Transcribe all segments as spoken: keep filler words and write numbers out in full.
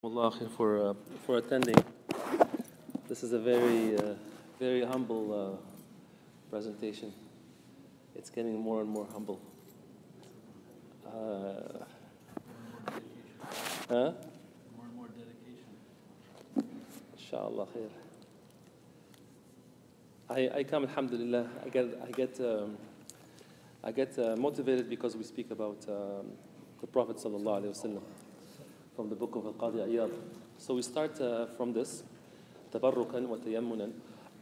Jazakumullah khair for, uh, for attending. This is a very, uh, very humble uh, presentation. It's getting more and more humble. Uh, huh? More and more dedication. Inshallah khair. I, I come, alhamdulillah, I get, I get, um, I get uh, motivated because we speak about um, the Prophet sallallahu alaihi wasallam from the book of Al-Qadi Iyad. So we start uh, from this, tabarrukan wa tayammunan.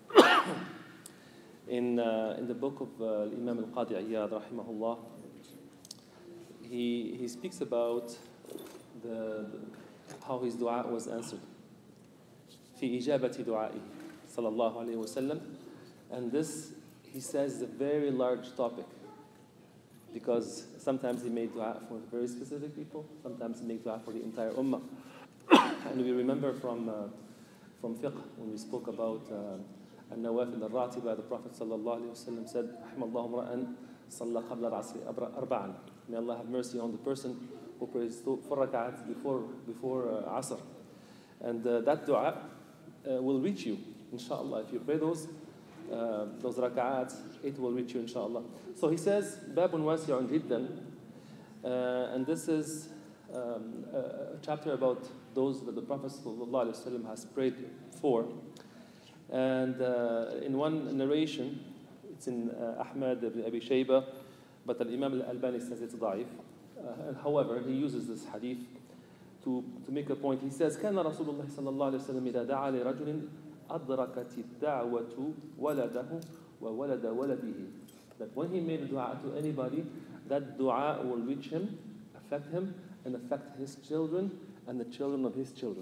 In, uh, in the book of uh, Imam Al-Qadi Iyad, rahimahullah, he, he speaks about the, how his dua was answered. في إجابة دعائه صلى الله عليه وسلم. And this, he says, is a very large topic, because sometimes he made dua for very specific people, sometimes he made dua for the entire ummah. And we remember from, uh, from fiqh, when we spoke about النوافل الراتبة, the Prophet sallallahu alayhi wa sallam said, رحم الله امرأً صلى قبل العصر أربعاً. May Allah have mercy on the person who prays four rak'at before, before uh, Asr. And uh, that dua uh, will reach you, inshallah. If you pray those, uh, those rak'at, it will reach you, inshallah. So he says, باب واسع جدا, uh, and this is um, a chapter about those that the Prophet sallallahu alaihi wasallam has prayed for. And uh, in one narration, it's in uh, Ahmad ibn Abi Shayba, but Al-Imam Al-Albani says it's da'if. Uh, however, he uses this hadith to, to make a point. He says, كان رسول الله صلى الله عليه وسلم إذا دعا لرجل أدركت الدعوة ولده وولد ولده. That when he made a dua to anybody, that dua will reach him, affect him, and affect his children and the children of his children.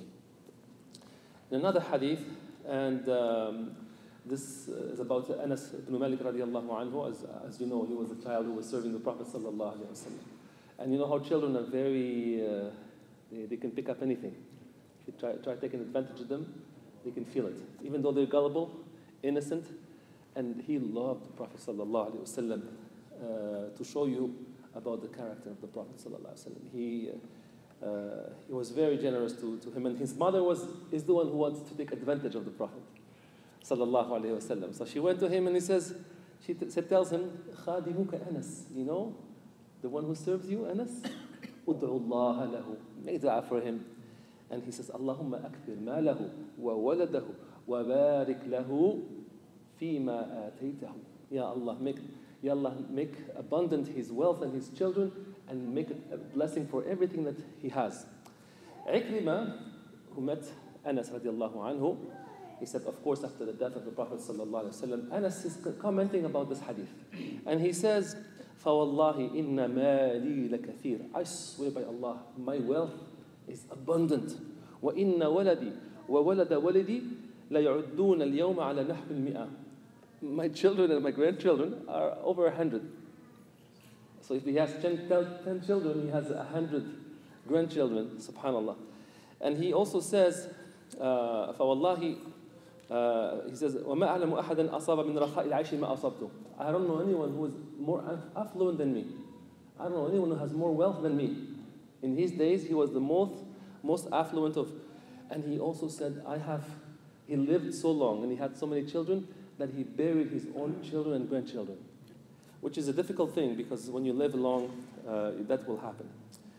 In another hadith, and um, this is about Anas ibn Malik radiallahu anhu. As, as you know, he was a child who was serving the Prophet sallallahu alaihi wasallam. And you know how children are very, uh, they, they can pick up anything. If you try, try taking advantage of them, they can feel it. Even though they're gullible, innocent. And he loved the Prophet sallallahu alaihi wasallam uh, to show you about the character of the Prophet sallallahu alaihi wasallam. He, uh, he was very generous to, to him, and his mother was is the one who wants to take advantage of the Prophet sallallahu alaihi wasallam. So she went to him and he says, she, t- she tells him, "Khadimuka Anas, you know, the one who serves you, Anas. Ud'u Allah lahu, make dua for him." And he says, "Allahumma akthir malahu wa waladahu wa barik lahu fima ataytahu." Ya Allah, make Ya Allah, make abundant his wealth and his children, and make it a blessing for everything that he has. Ikrima, who met Anas radiallahu anhu, he said, of course, after the death of the Prophet sallallahu alaihi wasallam, Anas is commenting about this hadith. And he says, فَوَاللَّهِ إِنَّ مَالِي لَكَثِيرٌ. I swear by Allah, my wealth is abundant. وَإِنَّ وَلَدِي وَوَلَدَ وَلَدِي لَيَعُدُّونَ الْيَوْمَ عَلَى نَحْوِ الْمِئَةِ. My children and my grandchildren are over a hundred. So if he has ten, ten children, he has a hundred grandchildren, subhanallah. And he also says, uh, فَوَاللَّهِ uh, he says, وَمَا أَعْلَمُ أَحَدًا أَصَابَ مِنْ رَخَاءِ الْعَيْشِ مَا أَصَبْتُ. I don't know anyone who is more affluent than me. I don't know anyone who has more wealth than me. In his days, he was the most, most affluent of, and he also said, I have, he lived so long and he had so many children that he buried his own children and grandchildren, which is a difficult thing because when you live long, uh, that will happen.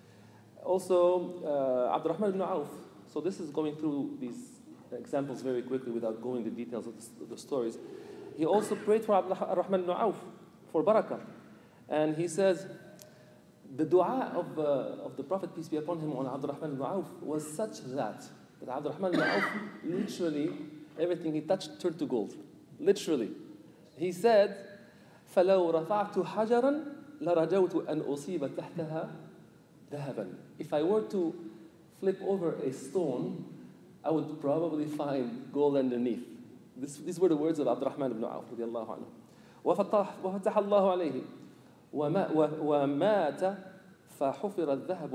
Also, uh, Abdurrahman ibn Auf. So this is going through these examples very quickly without going into the details of the, of the stories. He also prayed for Abdurrahman ibn Auf for barakah. And he says, the dua of, uh, of the Prophet, peace be upon him, on Abdurrahman ibn Auf was such that, that Abdurrahman ibn Auf, literally, everything he touched turned to gold. Literally. He said, فَلَوْ رَفَعْتُ حَجَرًا لَرَجَوْتُ أَنْ أُصِيبَ تَحْتَهَا ذَهَبًا. If I were to flip over a stone, I would probably find gold underneath. This, these were the words of Abdurrahman ibn Auf رضي الله عنه. وَفَتَحَ اللَّهُ عَلَيْهِ وَمَاتَ فَحُفِرَ الذَّهَبُ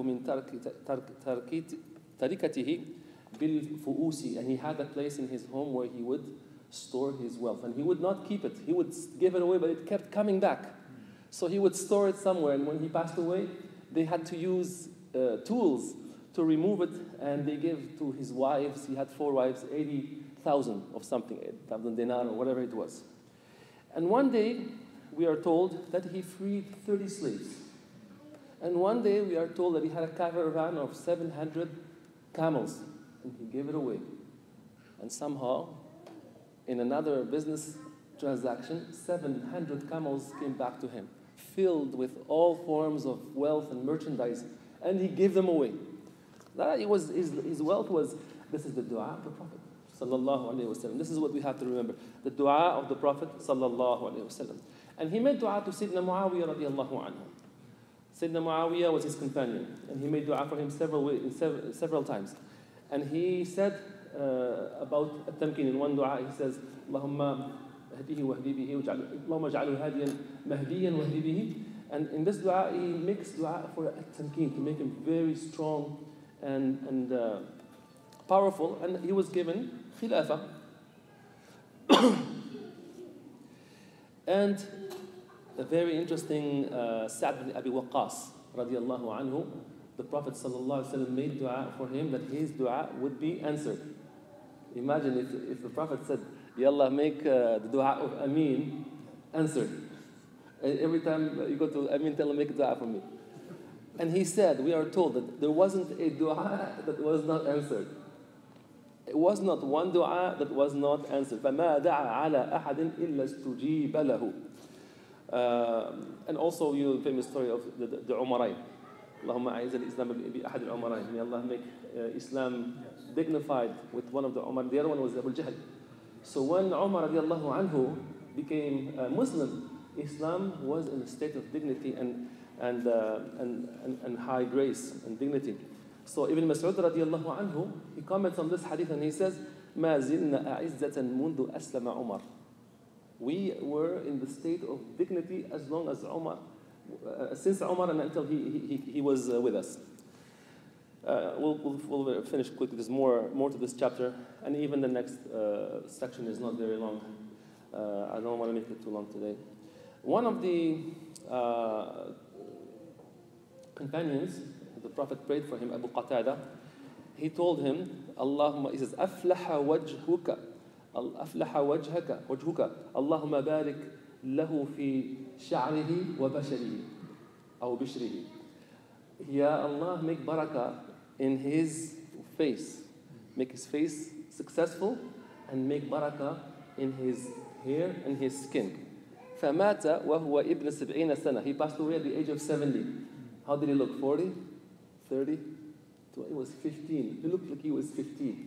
مِنْ تَرِكَتِهِ بِالْفُؤُوسِ. And he had a place in his home where he would store his wealth. And he would not keep it. He would give it away, but it kept coming back. So he would store it somewhere. And when he passed away, they had to use uh, tools to remove it, and they gave to his wives, he had four wives, eighty thousand of something, eight thousand dinar or whatever it was. And one day, we are told that he freed thirty slaves. And one day, we are told that he had a caravan of seven hundred camels, and he gave it away. And somehow, in another business transaction, seven hundred camels came back to him, filled with all forms of wealth and merchandise, and he gave them away. That it was, his, his wealth was, this is the dua of the Prophet, sallallahu alayhi wa sallam. This is what we have to remember, the dua of the Prophet, sallallahu alayhi wa sallam. And he made dua to Sayyidina Muawiyah radiallahu anhu. Sayyidina Muawiyah was his companion, and he made dua for him several, ways, several, several times. And he said uh, about at-tamkin, in one dua, he says, Allahumma hadihi wa hadi bihi, Allahumma ja'alu hadiyan mahdiyan wa hadi bihi. And in this dua, he makes dua for at-tamkin, to make him very strong and, and uh, powerful. And he was given khilafah. And a very interesting uh, Sa'd ibn Abi Waqqas, radiallahu anhu, the Prophet sallallahu alaihi wasallam made dua for him that his dua would be answered. Imagine if, if the Prophet said, Ya Allah, make uh, the dua of Ameen answered. Every time you go to Ameen, tell him, make a dua for me. And he said, we are told that there wasn't a dua that was not answered. It was not one dua that was not answered. فَمَا دَعَى عَلَىٰ أَحَدٍ إِلَّا اسْتُجِيبَ لَهُ. Uh, and also, you know, the famous story of the, the, the Umarayn. Allahumma a'izz al-Islam bi ahad al-Umarayn. May Allah make uh, Islam dignified with one of the Umar. The other one was Abu Jahl. So when Umar radiallahu anhu became a Muslim, Islam was in a state of dignity and, and, uh, and, and, and high grace and dignity. So Ibn Mas'ud radiallahu anhu, he comments on this hadith and he says, مَا زِلْنَا أَعِزَّةً مُنْذُ أَسْلَمَ عُمَرٍ. We were in the state of dignity as long as Umar, uh, since Umar and until he, he, he was uh, with us. Uh, we'll, we'll, we'll finish quickly. There's more, more to this chapter, and even the next uh, section is not very long. Uh, I don't want to make it too long today. One of the uh, companions, the Prophet prayed for him, Abu Qatada. He told him, Allahumma, he says, أَفْلَحَ وَجْهُكَ أَفْلَحَ وَجْهَكَ وَجْهُكَ اللهم بارك له في شعره وبشره أو بشره. Ya Allah, make barakah in his face. Make his face successful and make barakah in his hair and his skin. فَمَاتَ وَهُوَ ابْنَ سَبْعِينَ سَنَةً. He passed away at the age of seventy. How did he look? forty? thirty? He was fifteen. He looked like he was fifteen.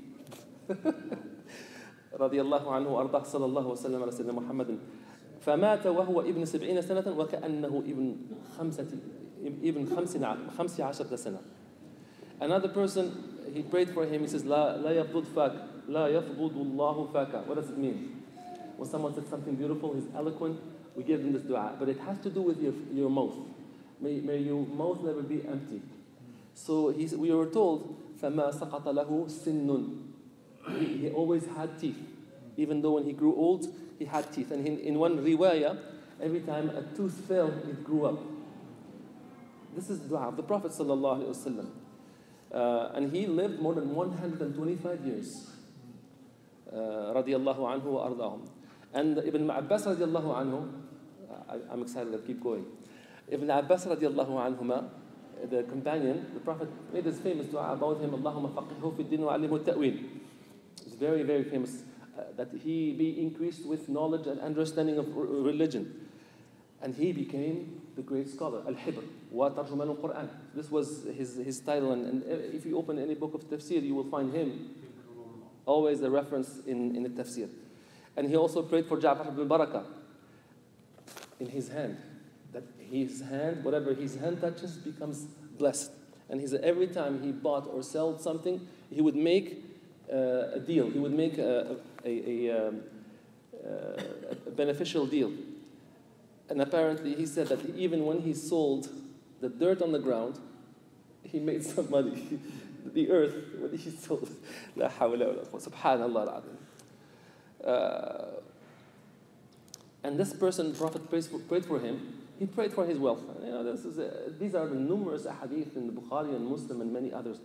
رضي الله عنه وأرضاه صلى الله وسلم على سيدنا محمد. فمات وهو ابن سبعين سنة وكأنه ابن خمسة ابن خمس خمس عشرة سنة. Another person, he prayed for him. He says, لا لا يفضل فاك لا يفضل الله فاك. What does it mean? When someone says something beautiful, he's eloquent, we give him this dua. But it has to do with your, your mouth. May, may your mouth never be empty. So he, we were told, فَمَا سَقَطَ لَهُ سِنٌّ. He, he always had teeth. Even though when he grew old, he had teeth. And in, in one riwayah, every time a tooth fell, it grew up. This is dua of the Prophet sallallahu alaihi wasallam. Uh, and he lived more than one hundred twenty-five years. Radiallahu anhu wa ardahum. And Ibn Abbas radiallahu anhu, I, I'm excited, I'll keep going. Ibn Abbas radiallahu anhuma, the companion, the Prophet made this famous dua about him, Allahumma faqihhu fi din wa alimhu ta'wil. It's very, very famous, uh, that he be increased with knowledge and understanding of religion. And he became the great scholar, Al-Hibr, wa tarjuman al-Quran. This was his, his title, and, and if you open any book of tafsir, you will find him always a reference in, in the tafsir. And he also prayed for Ja'far ibn Barakah in his hand. That his hand, whatever his hand touches, becomes blessed. And he said every time he bought or sold something, he would make uh, a deal. He would make a, a, a, um, uh, a beneficial deal. And apparently he said that even when he sold the dirt on the ground, he made some money. The earth, when he sold. La hawla wa la quwwata. Subhanallah al-azim. Uh, and this person, the Prophet prayed for, prayed for him. He prayed for his wealth. You know, this is a, these are the numerous ahadith in the Bukhari and Muslim and many others.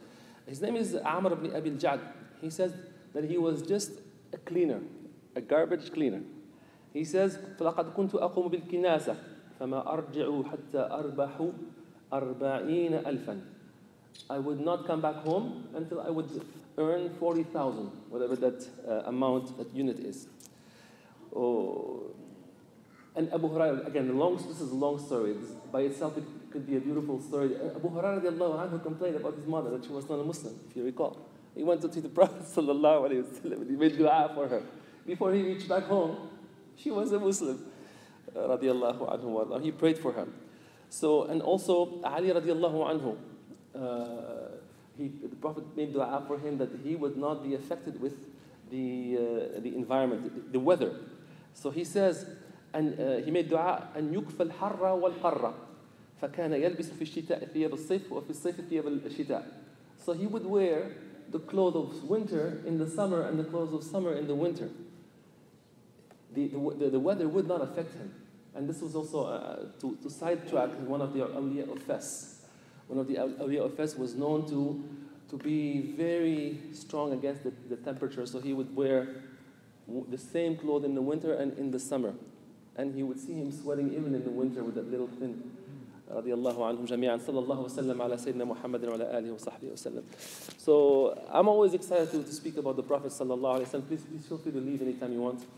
His name is Amr ibn Abi al-Ja'd. He says that he was just a cleaner, a garbage cleaner. He says, فَلَقَدْ كُنْتُ أَقُومُ بِالْكِنَاسَةِ فَمَا أَرْجِعُ حَتَّى أَرْبَحُ أَرْبَعِينَ أَلْفًا. I would not come back home until I would earn forty thousand, whatever that uh, amount, that unit is. Oh. And Abu Hurairah, again, the long, this is a long story. This by itself it could be a beautiful story. Abu Hurairah radiallahu anhu complained about his mother, that she was not a Muslim, if you recall. He went to see the Prophet sallallahu alayhi wa sallam, and he made dua for her. Before he reached back home, she was a Muslim. Uh, radiallahu anhu. He prayed for her. So, and also Ali radiallahu anhu, uh, he, the Prophet made dua for him that he would not be affected with the, uh, the environment, the, the weather. So he says, and uh, he made dua, أن يكفى الحر والقرة فكان يلبس في الشتاء ثياب الصيف وفي الصيف ثياب الشتاء. So he would wear the clothes of winter in the summer and the clothes of summer in the winter. The, the, the weather would not affect him. And this was also, uh, to, to sidetrack, one of the awliya of Fes. One of the awliya of Fes was known to, to be very strong against the, the temperature, so he would wear the same clothes in the winter and in the summer. And he would see him sweating even in the winter with that little thin. رضي الله عنهم جميعا صلى الله وسلم على سيدنا محمد وعلى آله وصحبه وسلم. So I'm always excited to, to speak about the Prophet صلى الله عليه وسلم. Please, please feel free to leave anytime you want.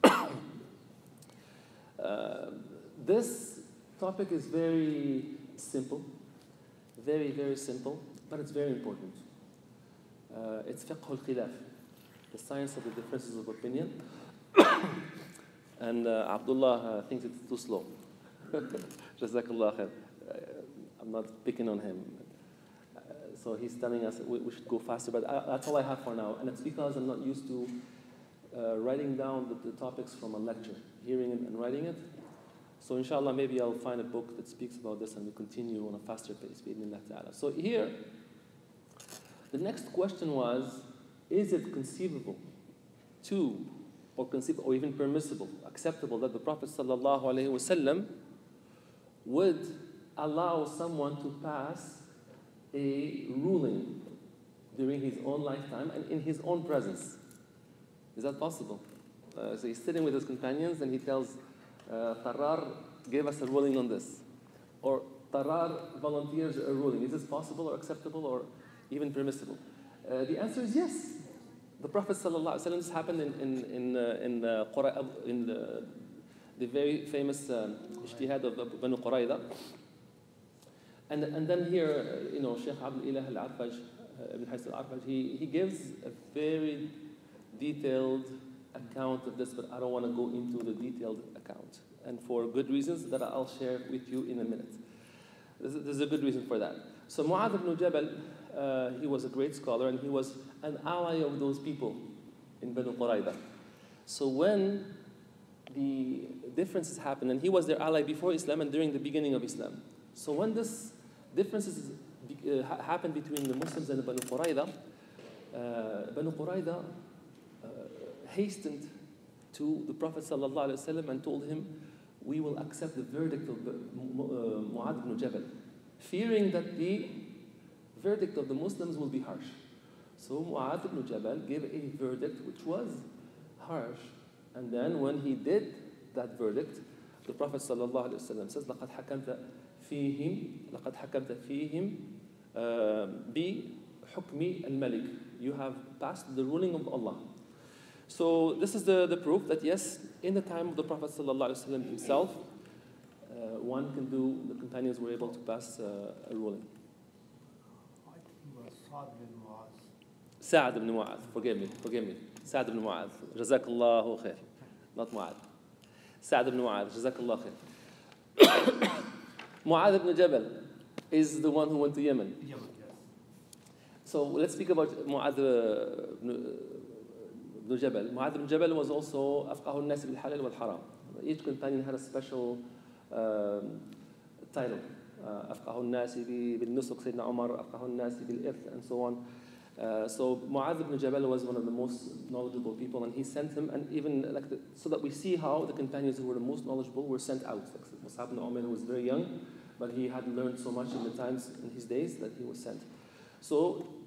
uh, this topic is very simple, very, very simple, but it's very important. Uh, it's fiqh al-khilaf, the science of the differences of opinion. And uh, Abdullah uh, thinks it's too slow. Jazakallah khair. Uh, I'm not picking on him. Uh, so he's telling us we, we should go faster, but I, that's all I have for now. And it's because I'm not used to uh, writing down the, the topics from a lecture, hearing it and writing it. So inshallah, maybe I'll find a book that speaks about this and we continue on a faster pace. So here, the next question was, is it conceivable to, or conceivable, or even permissible, acceptable that the Prophet sallallahu alaihi wasallam would allow someone to pass a ruling during his own lifetime and in his own presence? Is that possible? Uh, so he's sitting with his companions and he tells uh, Tarar, give us a ruling on this. Or Tarar volunteers a ruling. Is this possible or acceptable or even permissible? Uh, the answer is yes. The Prophet sallallahu alaihi wasallam, this happened in in in uh, in, uh, Qura, in the, the very famous uh, ijtihad of Banu Qurayza. And and then here, uh, you know, Sheikh Abdul Ilah al-Arfaj, uh, Ibn Hays al-Arfaj, he he gives a very detailed account of this, but I don't want to go into the detailed account, and for good reasons that I'll share with you in a minute. There's, there's a good reason for that. So Mu'adh ibn Jabal, uh, he was a great scholar, and he was an ally of those people in Banu Qurayza. So when the differences happened, and he was their ally before Islam and during the beginning of Islam. So when this differences uh, happened between the Muslims and the Banu Qurayza, uh, Banu Qurayza uh, hastened to the Prophet sallallahu alaihi wasallam and told him, we will accept the verdict of uh, Mu'adh ibn Jabal, fearing that the verdict of the Muslims will be harsh. So Mu'adh ibn Jabal gave a verdict which was harsh. And then when he did that verdict, the Prophet sallallahu alaihi wasallam says, لَقَدْ حَكَمْتَ فِيهِمْ لَقَدْ حَكَمْتَ فِيهِمْ بِحُكْمِ الْمَلِكِ. You have passed the ruling of Allah. So this is the, the proof that yes, in the time of the Prophet sallallahu alaihi wasallam himself, uh, one can do, the companions were able to pass uh, a ruling. I think it was Sa'd bin Mu'adh. Sa'd ibn Mu'adh, forgive me, forgive me. Sa'd ibn Mu'adh, Jazakallahu khair. Not Mu'adh. Sa'd ibn Mu'adh, Jazakallahu khair. Mu'adh ibn Jabal is the one who went to Yemen. Yemen, yes. So let's speak about Mu'adh ibn ibn Jabal. Mu'adh ibn Jabal was also أفقه الناس بالحلال والحرام. Each companion had a special um, title. أفقه الناس بالنسك سيدنا عمر, أفقه الناس بالإرث, and so on. Uh, so Mu'adh ibn Jabal was one of the most knowledgeable people, and he sent him, and even like the, so that we see how the companions who were the most knowledgeable were sent out. Like Mus'ab ibn Umair, who was very young, but he had learned so much in the times in his days that he was sent. So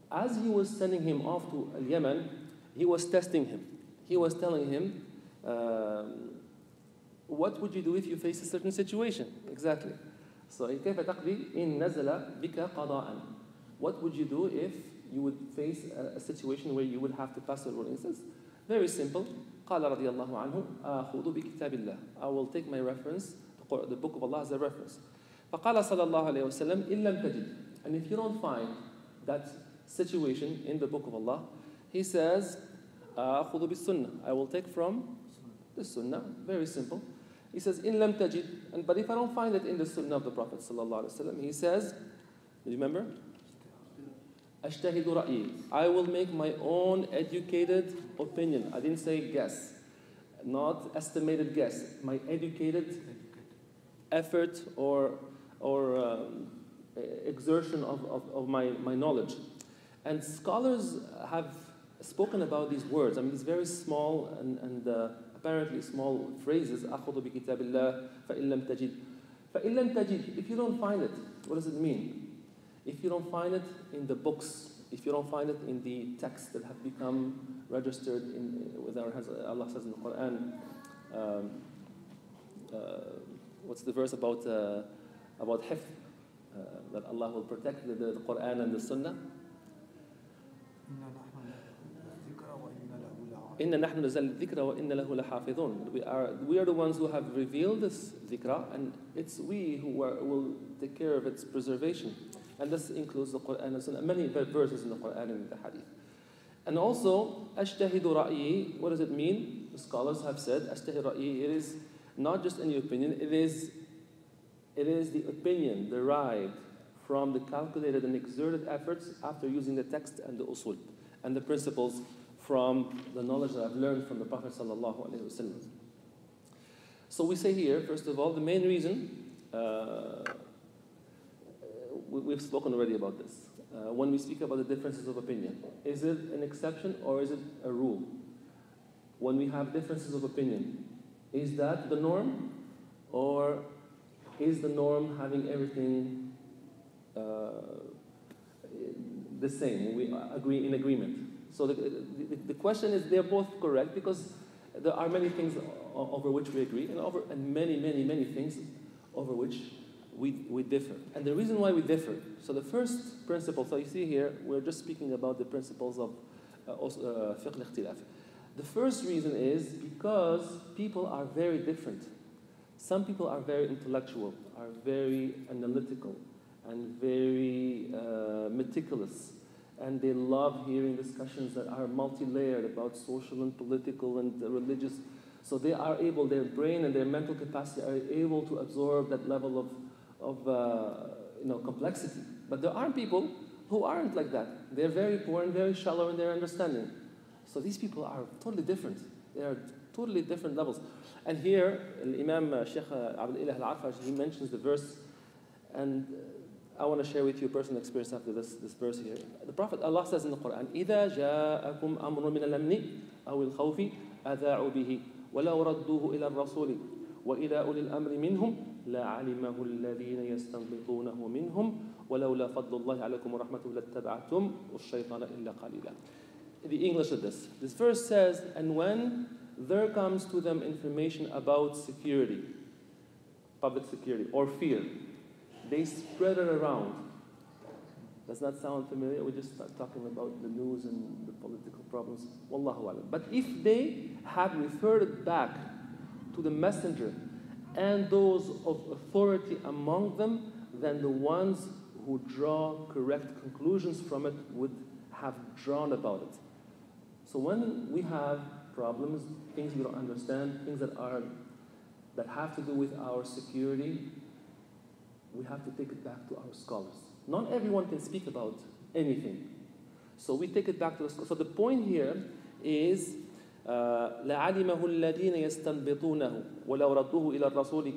as he was sending him off to Yemen, he was testing him. He was telling him, um, what would you do if you face a certain situation? Exactly. So, كيف تقضي إن نزل بك قضاء? What would you do if you would face a, a situation where you would have to pass a ruling? It says, very simple. قال رضي الله عنه آخذ بكتاب الله. I will take my reference, the book of Allah as a reference. فقال صلى الله عليه وسلم إن لم تجد. And if you don't find that situation in the book of Allah, he says, آخذ بالسنة. I will take from the sunnah. Very simple. He says, إن لم تجد. And, but if I don't find it in the sunnah of the Prophet صلى الله عليه وسلم, he says, remember? أجتهد رأيي. I will make my own educated opinion. I didn't say guess. Not estimated guess. My educated effort or, or um, exertion of, of, of my, my knowledge. And scholars have spoken about these words. I mean, these very small and, and uh, apparently small phrases. أخذ بكتاب الله فإن لم تجد. فإن لم تجد. If you don't find it, what does it mean? If you don't find it in the books, if you don't find it in the texts that have become registered in, with our hands, Allah says in the Quran, um, uh, what's the verse about uh, about hifz, uh, that Allah will protect the, the Quran and the Sunnah? إِنَّا نَحْنُ نَزَّلْنَا الذِّكْرَ وَإِنَّا لَهُ لَحَافِظُونَ. We are we are the ones who have revealed this dhikra, and it's we who are, will take care of its preservation. And this includes the Quran and Sunnah, many verses in the Quran and the Hadith. And also, أَجْتَهِدُ رَأْيِي, what does it mean? The scholars have said, أَجْتَهِدُ رَأْيِي, it is not just any opinion, it is, it is the opinion derived from the calculated and exerted efforts after using the text and the usul, and the principles from the knowledge that I've learned from the Prophet sallallahu alaihi wasallam. So we say here, first of all, the main reason, uh, we've spoken already about this. Uh, when we speak about the differences of opinion, is it an exception or is it a rule? When we have differences of opinion, is that the norm, or is the norm having everything uh, the same? We agree in agreement. So the, the, the question is, they're both correct because there are many things over which we agree, and over and many, many, many things over which we we differ. And the reason why we differ. So the first principle. So you see here, we're just speaking about the principles of fiqh al-ikhtilaf. The first reason is because people are very different. Some people are very intellectual, are very analytical, and very uh, meticulous. And they love hearing discussions that are multi-layered about social and political and religious. So they are able, their brain and their mental capacity are able to absorb that level of, of uh, you know, complexity. But there are people who aren't like that. They're very poor and very shallow in their understanding. So these people are totally different. They are totally different levels. And here, Imam uh, Sheikh Abdul Ilah Al-Arfash, he mentions the verse, and I want to share with you a personal experience after this, this verse here. The Prophet, Allah says in the Quran, إِذَا جَاءَكُمْ أَمْرٌ مِّنَ الْأَمْنِ أَوِ الْخَوْفِ أَذَاعُوا بِهِ وَلَوْ رَدُّوهُ إِلَى الرَّسُولِ وَإِلَى أُولِي الْأَمْرِ مِنْهُمْ لَعَلِمَهُ الَّذِينَ يَسْتَنبِطُونَهُ مِنْهُمْ وَلَوْلَا فَضْلُ اللَّهِ عَلَيْكُمْ وَرَحْمَتُهُ لَاتَّبَعْتُمْ وَالشَّيْطَانَ إِلَّا قَلِيلًا. The English of this. This verse says, and when there comes to them information about security, public security, or fear, they spread it around. Does that sound familiar? We just start talking about the news and the political problems. Wallahu alam. But if they had referred it back to the messenger and those of authority among them, then the ones who draw correct conclusions from it would have drawn about it. So when we have problems, things we don't understand, things that are that have to do with our security, we have to take it back to our scholars. Not everyone can speak about anything. So we take it back to the scholars. So the point here is لَعَلِمَهُ الَّذِينَ يَسْتَنْبِطُونَهُ وَلَوْ رَدُّوهُ إِلَى الرَّسُولِ.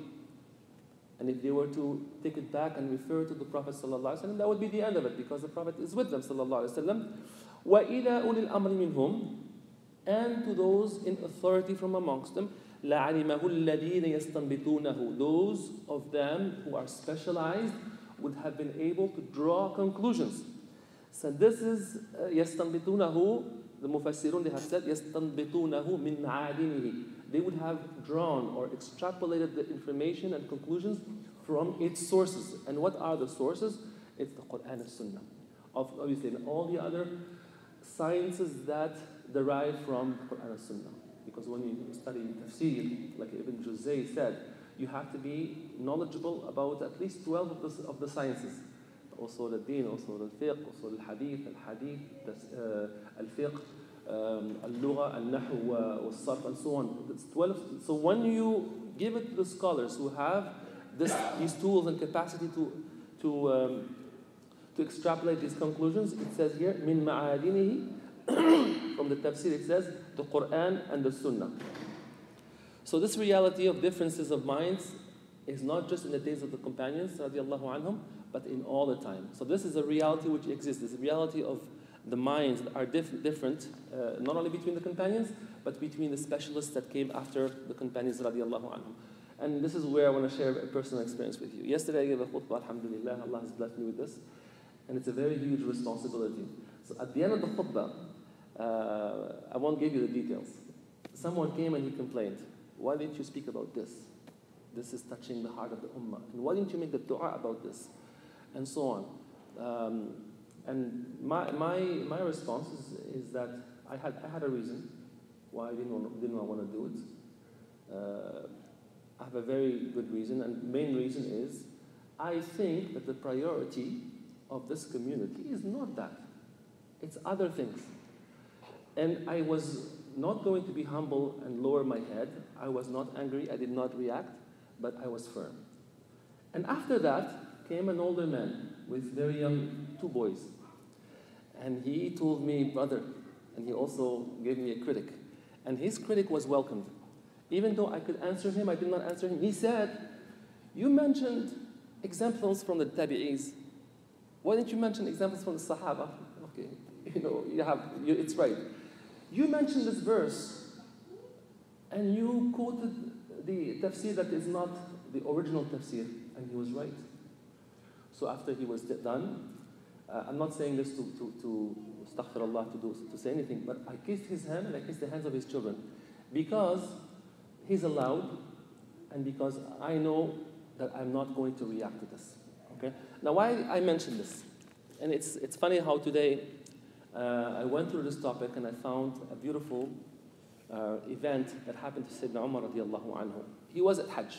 And if they were to take it back and refer to the Prophet ﷺ, that would be the end of it, because the Prophet is with them ﷺ. وَإِلَى أُولِي الْأَمْرِ مِنْهُمْ, and to those in authority from amongst them, لَعَلِمَهُ الَّذِينَ يَسْتَنْبِطُونَهُ. Those of them who are specialized would have been able to draw conclusions. So this is uh, يستنبطونه, the Mufassirun, they have said يستنبطونه من معادنه. They would have drawn or extrapolated the information and conclusions from its sources. And what are the sources? It's the Quran and Sunnah. Of, obviously, and all the other sciences that derive from Quran and Sunnah. Because when you study tafsir, like Ibn Juzay said, you have to be knowledgeable about at least twelve of the, of the sciences. Also the deen, also the fiqh, also the hadith, al-hadith, al-fiqh, al-lugha, al-nahu, al-sarf, and so on. It's twelve. So when you give it to the scholars who have this, these tools and capacity to, to, um, to extrapolate these conclusions, it says here, min ma'adinihi, from the tafsir it says, the Quran and the Sunnah. So this reality of differences of minds is not just in the days of the companions, radiallahu anhum, but in all the time. So this is a reality which exists. This is a reality of the minds that are diff different, uh, not only between the companions, but between the specialists that came after the companions, radiallahu anhum. And this is where I want to share a personal experience with you. Yesterday I gave a khutbah, alhamdulillah, Allah has blessed me with this. And it's a very huge responsibility. So at the end of the khutbah, uh, I won't give you the details. Someone came and he complained, why didn't you speak about this? This is touching the heart of the ummah. And why didn't you make the dua about this? And so on. Um, and my, my, my response is, is that I had, I had a reason why I didn't want, didn't want to do it. Uh, I have a very good reason, and the main reason is I think that the priority of this community is not that. It's other things. And I was not going to be humble and lower my head. I was not angry. I did not react, but I was firm. And after that came an older man with very young, two boys. And he told me, brother, and he also gave me a critic. And his critic was welcomed. Even though I could answer him, I did not answer him. He said, you mentioned examples from the tabi'is. Why didn't you mention examples from the Sahaba? Okay, you know, you have, you, it's right. You mentioned this verse, and you quoted the tafsir that is not the original tafsir, and he was right. So after he was done, uh, I'm not saying this to, to, to astaghfirullah, to, do, to say anything, but I kissed his hand and I kissed the hands of his children. Because he's allowed, and because I know that I'm not going to react to this. Okay? Now, why I mentioned this? And it's, it's funny how today uh, I went through this topic and I found a beautiful uh, event that happened to Sayyidina Umar radiallahu anhu. He was at Hajj.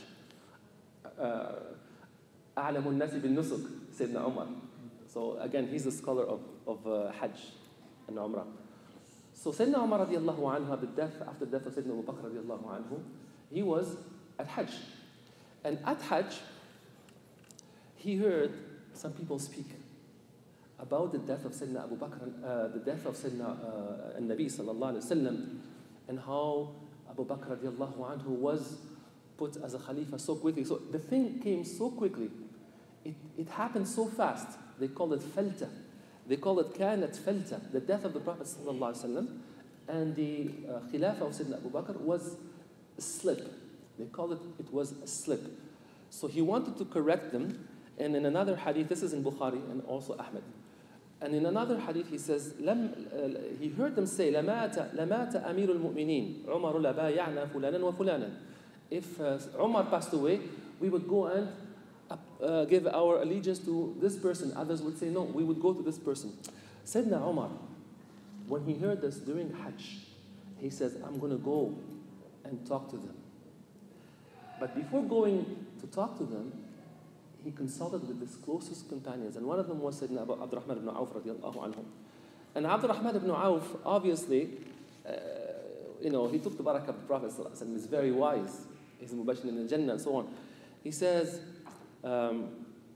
أعلم الناس بالنسك, Sayyidina Umar. So again, he's a scholar of, of uh, Hajj and Umrah. So Sayyidina Umar radiallahu anhu, after the death, after the death of Sayyidina Abu Bakr radiallahu anhu, he was at Hajj. And at Hajj, he heard some people speak about the death of Sayyidina Abu Bakr, uh, the death of Sayyidina uh, al-Nabi sallallahu alayhi wa sallam, and how Abu Bakr radiallahu anhu was put as a Khalifa so quickly. So the thing came so quickly. It, it happened so fast. They call it falta. They call it kanat falta, the death of the Prophet sallallahu alayhi wa sallam, and the uh, Khilafah of Sayyidina Abu Bakr was a slip. They called it, it was a slip. So he wanted to correct them. And in another hadith, this is in Bukhari and also Ahmed. And in another hadith, he says, لم, uh, he heard them say, لَمَاتَ, لَمَاتَ أَمِيرُ الْمُؤْمِنِينَ عُمَرُ لَبَايَعْنَا فُلَانًا وَفُلَانًا. If uh, Umar passed away, we would go and uh, give our allegiance to this person. Others would say, no, we would go to this person. Sayyidina Umar, when he heard this during Hajj, he says, I'm going to go and talk to them. But before going to talk to them, he consulted with his closest companions, and one of them was Sayyidina Abu Abdurrahman ibn Auf radiallahu anhu. And Abdurrahman ibn Auf, obviously, uh, you know, he took the barakah of the Prophet sallallahu alaihi wasallam. He's very wise. He's a mubashir in the Jannah and so on. He says, um,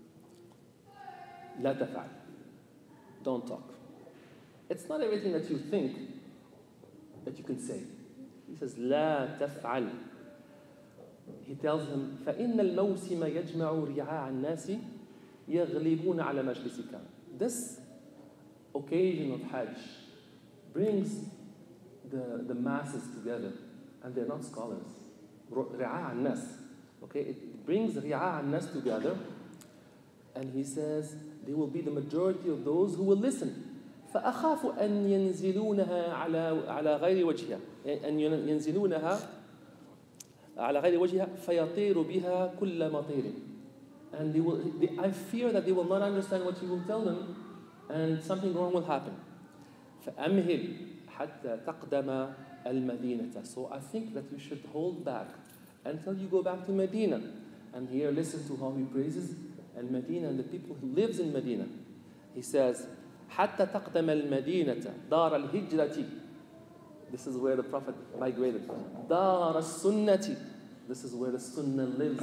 لا تفعل. Don't talk. It's not everything that you think that you can say. He says, لا تفعل. He tells him, فَإِنَّ الْمَوْسِمَ يَجْمَعُ رِعَاءَ النَّاسِ يَغْلِبُونَ عَلَى مَجْلِسِكَ. This occasion of Hajj brings the, the masses together, and they're not scholars. رِعَاءَ النَّاسِ. Okay, it brings رِعَاءَ النَّاسِ together, and he says, they will be the majority of those who will listen. فأخاف أن ينزلونها على على غير وجهها أن ينزلونها على غير وجهها فيطير بها كل مطير. And they will, they, I fear that they will not understand what you will tell them and something wrong will happen. فأمهل حتى تقدم المدينة. So I think that you should hold back until you go back to Medina. And here listen to how he praises Al-Medina and the people who lives in Medina. He says, حتى تقدم المدينة دار الهجرة. This is where the Prophet migrated. دار السنة. This is where the Sunnah lives.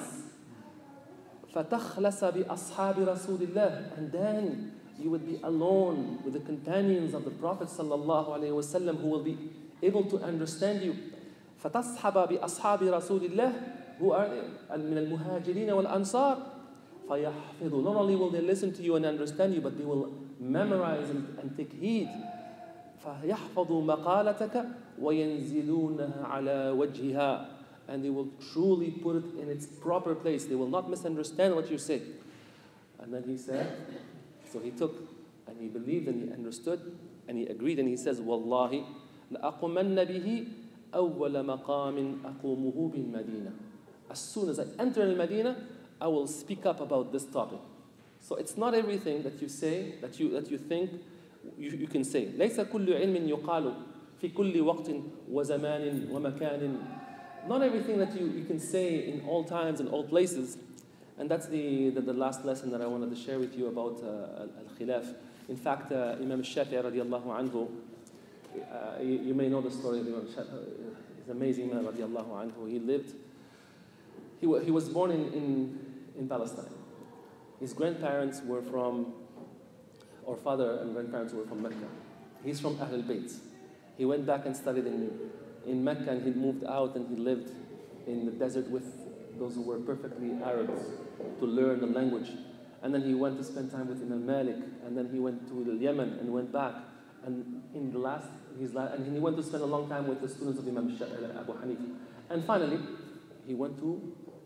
فتخلص بأصحاب رسول الله. And then you would be alone with the companions of the Prophet sallallahu alaihi wasallam who will be able to understand you. فتصحب بأصحاب رسول الله who are من المهاجرين والأنصار. فيحفظوا. Not only will they listen to you and understand you, but they will memorize and, and take heed. فيحفظوا مقالتك وينزلونها على وجهها. And they will truly put it in its proper place. They will not misunderstand what you say. And then he said, so he took and he believed and he understood and he agreed and he says, والله لأقومن به أول مقام أقومه بالمدينة. As soon as I enter in Medina, I will speak up about this topic. So it's not everything that you say, that you, that you think you, you can say. ليس كل علم يقال في كل وقت وزمان ومكان. Not everything that you, you can say in all times and all places. And that's the, the, the last lesson that I wanted to share with you about uh, al-khilaf. In fact, uh, Imam al-Shafi'i radiallahu anhu, uh, you, you may know the story of Imam al-Shafi'i. He's an amazing man radiallahu anhu. He lived, he, he was born in, in, in Palestine. His grandparents were from, or father and grandparents were from Mecca. He's from Ahl al-Bayt. He went back and studied in, in Mecca and he moved out and he lived in the desert with those who were perfectly Arabs to learn the language. And then he went to spend time with Imam Malik, and then he went to the Yemen and went back. And in the last, his last, and he went to spend a long time with the students of Imam Abu Hanifa. And finally, he went to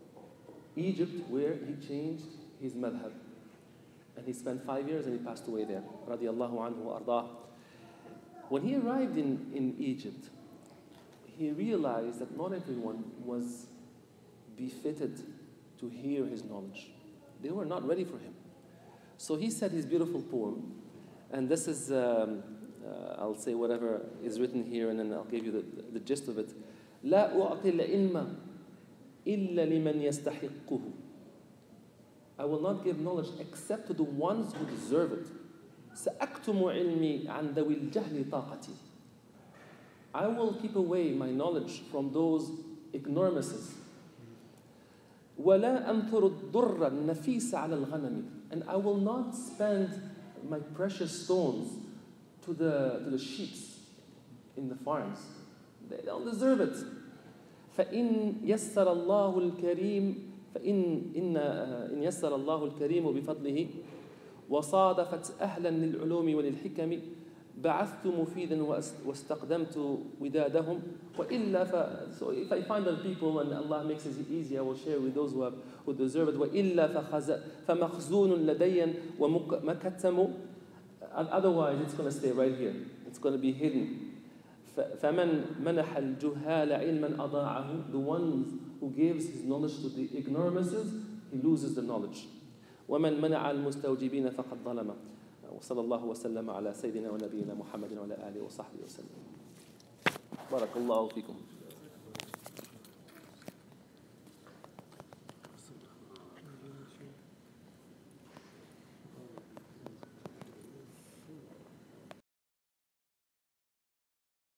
Egypt where he changed his madhab. And he spent five years and he passed away there. Radiallahu anhu wa ardah. When he arrived in, in Egypt, he realized that not everyone was befitted to hear his knowledge. They were not ready for him. So he said his beautiful poem, and this is, um, uh, I'll say whatever is written here and then I'll give you the, the, the gist of it. لا أعطي العلم إلا لمن يستحقه. I will not give knowledge except to the ones who deserve it. سأكتم علمي عن ذوي الجهل طاقتي. I will keep away my knowledge from those ignoramuses. ولا أنثر الضر النفيس على الغنم. And I will not spend my precious stones to the, to the sheep in the farms. They don't deserve it. فإن يسر الله الكريم فإن إن إن يسر الله الكريم بفضله وصادفت أهلا للعلوم وللحكم بعثت مفيدا واستقدمت ودادهم وإلا ف so if I find the people and Allah makes it easy I will share with those who have who deserve it وإلا فخز فمخزون لدي ومكتم otherwise it's going to stay right here it's going to be hidden فمن منح الجهال علما أضاعه. The one who gives his knowledge to the ignoramuses, he loses the knowledge. ومن منع المستوجبين فقد ظلم. وصلى الله وسلم على سيدنا ونبينا محمد وعلى آله وصحبه وسلم. بارك الله فيكم.